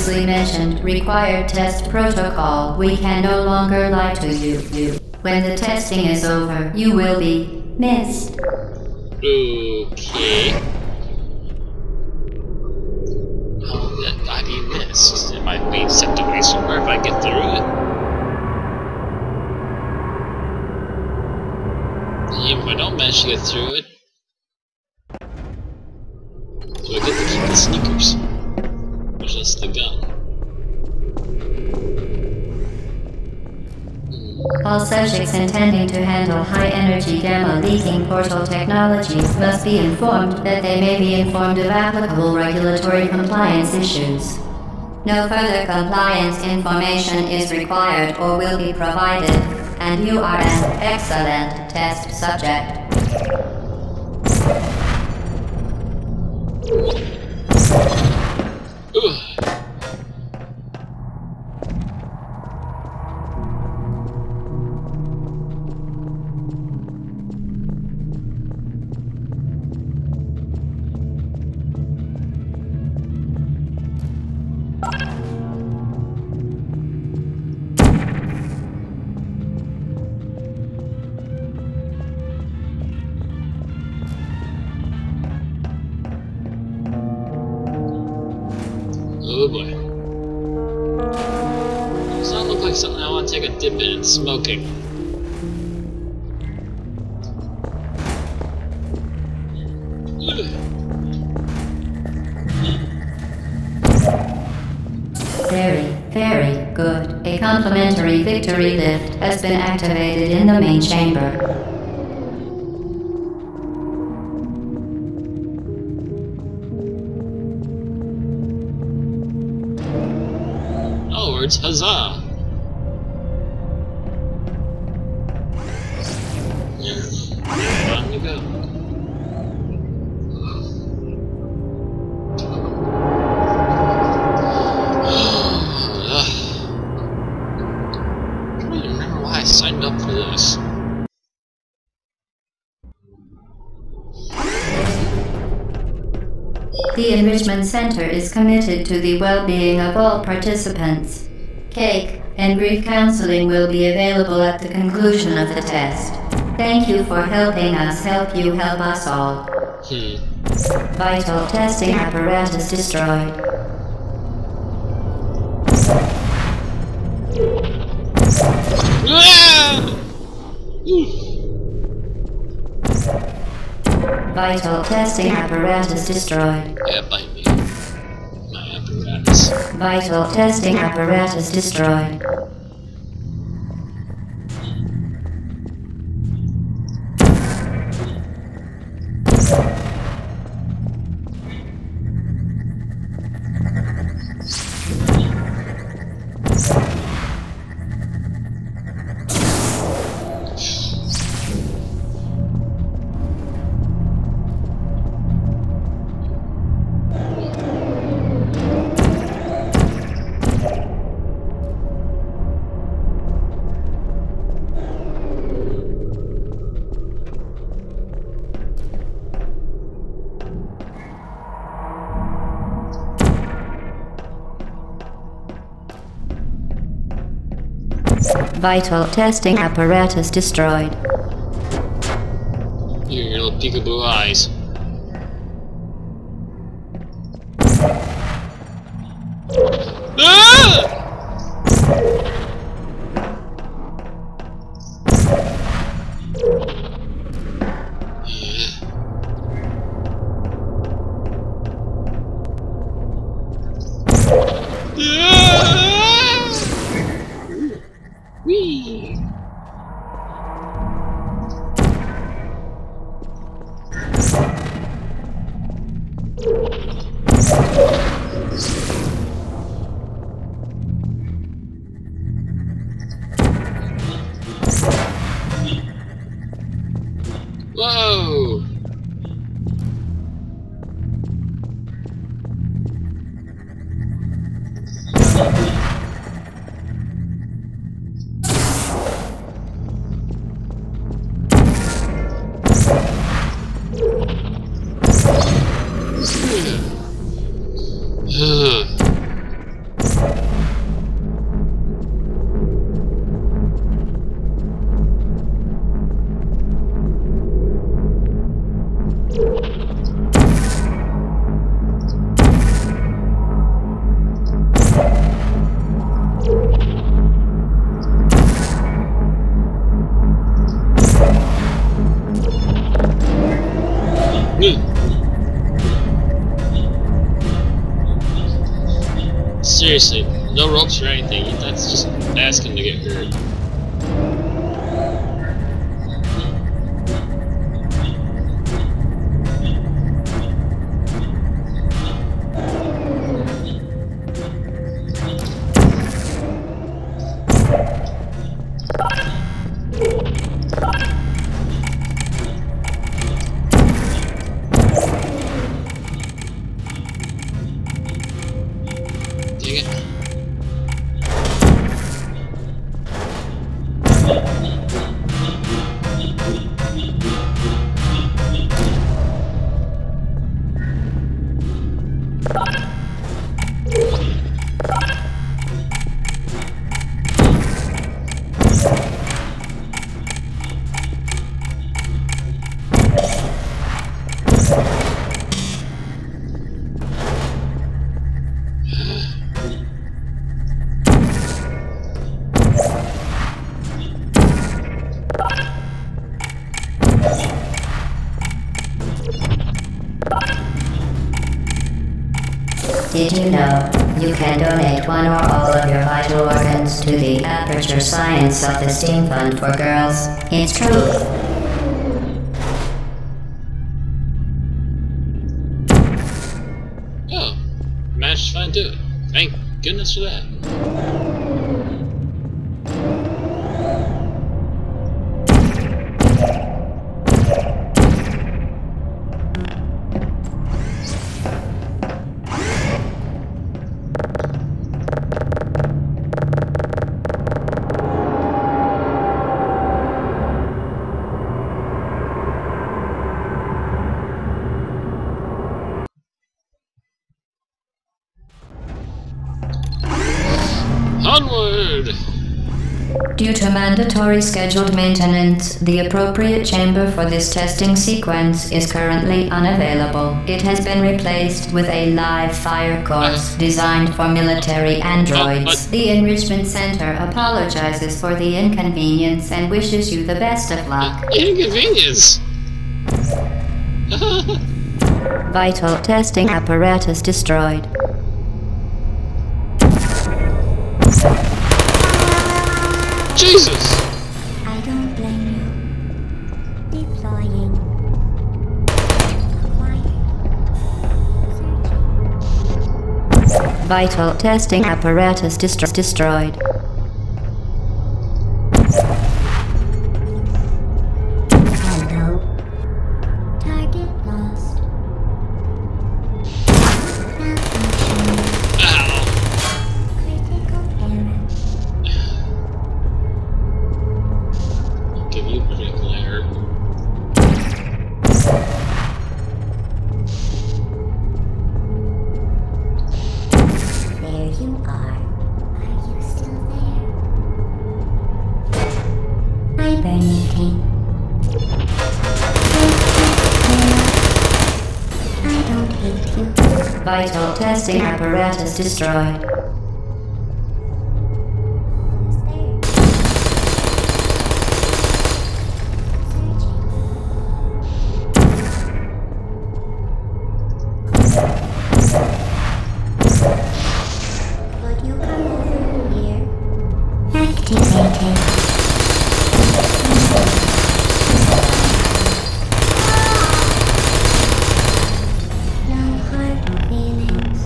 previously mentioned required test protocol. We can no longer lie to you. When the testing is over, you will be missed. Okay. I'd be missed. It might be sent away somewhere if I get through it. Even if I don't manage to get through it, do I get to keep the sneakers? Or just the gun? All subjects intending to handle high-energy gamma-leaking portal technologies must be informed that they may be informed of applicable regulatory compliance issues. No further compliance information is required or will be provided, and you are an excellent test subject. Oh boy. Does not look like something I want to take a dip in and smoking. Very good. A complimentary victory lift has been activated in the main chamber. Onwards, huzzah! On you go. I don't even remember why I signed up for this. The Enrichment Center is committed to the well-being of all participants. Cake and brief counseling will be available at the conclusion of the test. Thank you for helping us help you help us all. Vital testing apparatus destroyed. Vital testing apparatus destroyed. Yeah, bite me. My apparatus. Vital testing apparatus destroyed. Vital testing apparatus destroyed. Your little peekaboo eyes. Ah! Whee! Whoa! Seriously, no ropes or anything. That's just asking to get hurt. Did you know you can donate one or all of your vital organs to the Aperture Science Self-Esteem Fund for Girls? It's true. Oh, managed to find it. Thank goodness for that. Onward! Due to mandatory scheduled maintenance, the appropriate chamber for this testing sequence is currently unavailable. It has been replaced with a live fire course designed for military androids. The Enrichment Center apologizes for the inconvenience and wishes you the best of luck. Inconvenience! Vital testing apparatus destroyed. Jesus! I don't blame you. Deploying. Quiet. Vital testing apparatus destroyed. Hello. Target lost. Malfunction. Ow! Critical error. Give you critical error. There you are. Are you still there? Hibernating. I don't hate you. Vital testing apparatus destroyed. Who's there? Could you come over here? Activated. No hard feelings.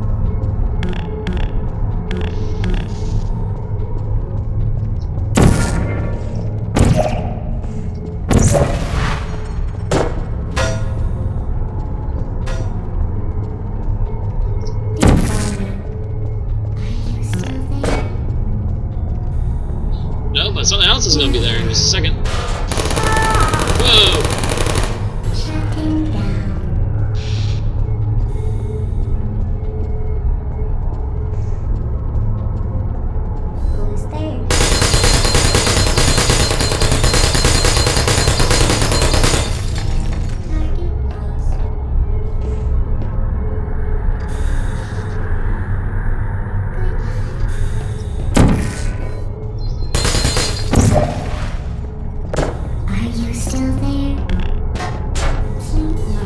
No, but something else is gonna be there in just a second. Whoa! Shutting down. Who's there? Target lost. Are you still there? Sleep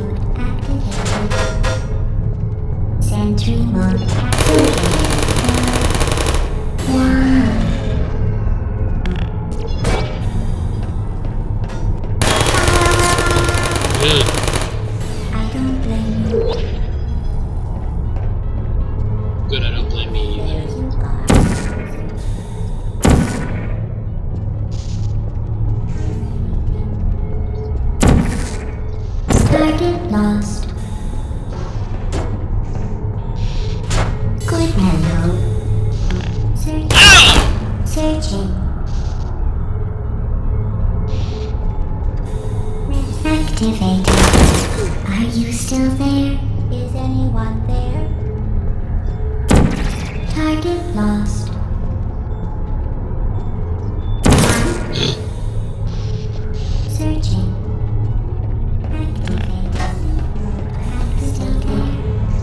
lost. Good hello. Searching. Activated. Are you still there? Is anyone there? Target lost. Searching. Activated. Still there.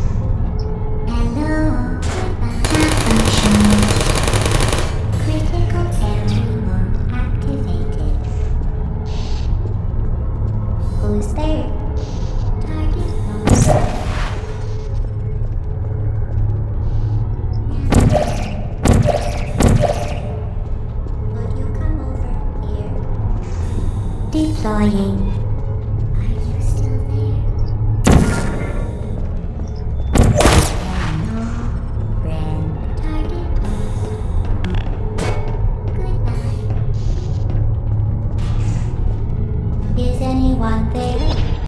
Hello. Malfunction. Critical entry mode activated. Who's there? Target lost. Would you come over here? Deploying. Are you still there? Hello, friend. Target lost. Goodbye. Is anyone there?